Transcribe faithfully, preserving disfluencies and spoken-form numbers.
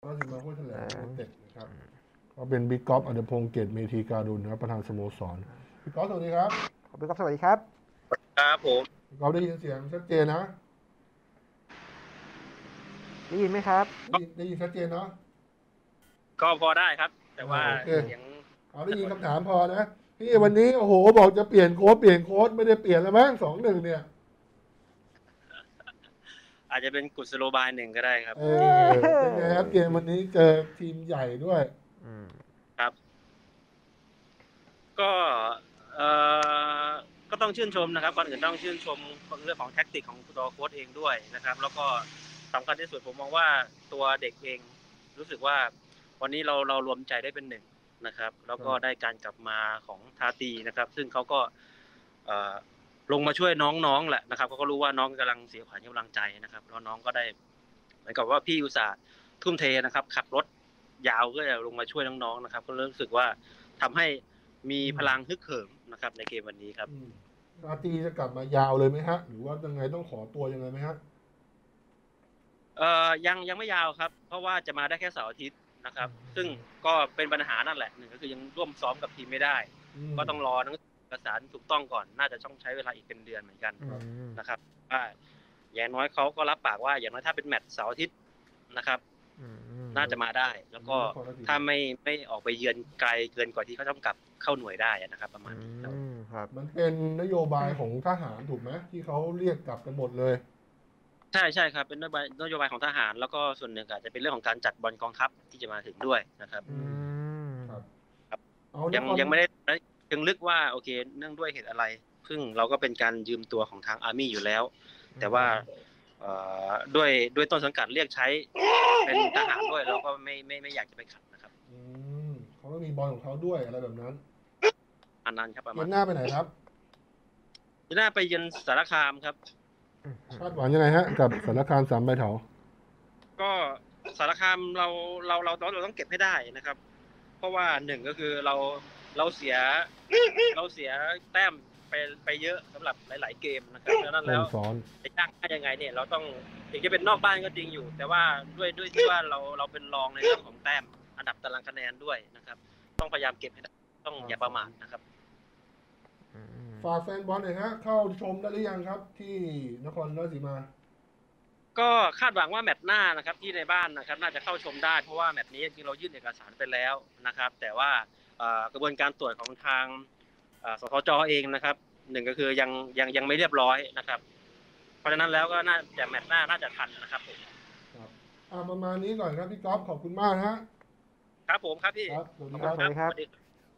ราชสีมาห้วยแถลงยูไนเต็ดนะครับก็เป็นบิ๊กก๊อฟอันเดพงษ์เกตเมธีการุณนะครับประธานสโมสรบิ๊กก๊อฟสวัสดีครับบิ๊กก๊อฟสวัสดีครับครับผมบิ๊กก๊อฟได้ยินเสียงชัดเจนนะได้ยินไหมครับได้ได้ยินชัดเจนเนาะก็พอได้ครับแต่ว่าเสียงเอาได้ยินคำถามพอนะพี่วันนี้โอ้โหบอกจะเปลี่ยนโค้ดเปลี่ยนโค้ดไม่ได้เปลี่ยนแล้วมั้งสองหนึ่งเนี่ยอาจจะเป็นกุศโลบายหนึ่งก็ได้ครับเออเป็นไงครับเกมวันนี้เจอทีมใหญ่ด้วยครับก็เอ่อก็ต้องชื่นชมนะครับก่อนอื่นต้องชื่นชมเรื่องของแท็กติกของตัวโค้ชเองด้วยนะครับแล้วก็สำคัญที่สุดผมมองว่าตัวเด็กเองรู้สึกว่าวันนี้เราเรารวมใจได้เป็นหนึ่งนะครับแล้วก็ได้การกลับมาของทาตีนะครับซึ่งเขาก็เอ่อลงมาช่วยน้องๆแหละนะครับเขาก็รู้ว่าน้องกำลังเสียขวัญกำลังใจนะครับแล้วน้องก็ได้เหมือนกับว่าพี่อุตส่าห์ทุ่มเทนะครับขับรถยาวก็ลงมาช่วยน้องๆนะครับก็รู้สึกว่าทำให้มีพลังฮึกเหิมนะครับในเกมวันนี้ครับทาตีจะกลับมายาวเลยไหมฮะหรือว่ายังไงต้องขอตัวยังไงไหมฮะเอ่อยังยังไม่ยาวครับเพราะว่าจะมาได้แค่เสาร์อาทิตย์นะครับซึ่งก็เป็นปัญหานั่นแหละหนึ่งก็คือยังร่วมซ้อมกับทีมไม่ได้ก็ต้องรอทั้งเอกสารถูกต้องก่อนน่าจะต้องใช้เวลาอีกเป็นเดือนเหมือนกันนะครับว่าอย่างน้อยเขาก็รับปากว่าอย่างน้อยถ้าเป็นแมตช์เสาร์อาทิตย์นะครับน่าจะมาได้แล้วก็ถ้าไม่ไม่ออกไปเยือนไกลเกินกว่าที่เขาต้องกลับเข้าหน่วยได้นะครับประมาณนี้ครับมันเป็นนโยบายของทหารถูกไหมที่เขาเรียกกลับกันหมดเลยใช่ใช่ครับเป็นนโยบายนโยบายของทหารแล้วก็ส่วนหนึ่งอาจจะเป็นเรื่องของการจัดบอลกองทัพที่จะมาถึงด้วยนะครับยังยังไม่ได้เชิงลึกว่าโอเคเนื่องด้วยเหตุอะไรซึ่งเราก็เป็นการยืมตัวของทางอาร์มี่อยู่แล้วแต่ว่าด้วยด้วยต้นสังกัดเรียกใช้เป็นทหารด้วยเราก็ไม่ไม่ไม่อยากจะไปขัดนะครับเขาก็มีบอลของเขาด้วยอะไรแบบนั้นอันนั้นครับประมาณหน้าไปไหนครับหน้าไปเยือนสารคามครับคาดหวังยังไงฮะกับสารคามสามใบเถาก็สารคามเราเราเราเราต้องเก็บให้ได้นะครับเพราะว่าหนึ่งก็คือเราเราเสียเราเสียแต้มไปไปเยอะสำหรับหลายๆเกมนะครับดังนั้นแล้วจะยากยังไงเนี่ยเราต้องถึงจะเป็นนอกบ้านก็จริงอยู่แต่ว่าด้วยด้วยที่ว่าเราเราเป็นรองในเรื่องของแต้มอันดับตารางคะแนนด้วยนะครับต้องพยายามเก็บให้ได้ต้องอย่าประมาทนะครับฝากแฟนบอลหน่อยฮะเข้าชมได้หรือยังครับที่นครราชสีมาก็คาดหวังว่าแมตช์หน้านะครับที่ในบ้านนะครับน่าจะเข้าชมได้เพราะว่าแมตช์นี้จริงเรายื่นเอกสารไปแล้วนะครับแต่ว่ากระบวนการตรวจของทางสทจ.เองนะครับหนึ่งก็คือยังยังยังไม่เรียบร้อยนะครับเพราะฉะนั้นแล้วก็น่าจะแมตช์หน้าน่าจะทันนะครับผมครับประมาณนี้ก่อนครับพี่ก๊อฟขอบคุณมากฮะครับผมครับพี่ครับสวัสดีครับ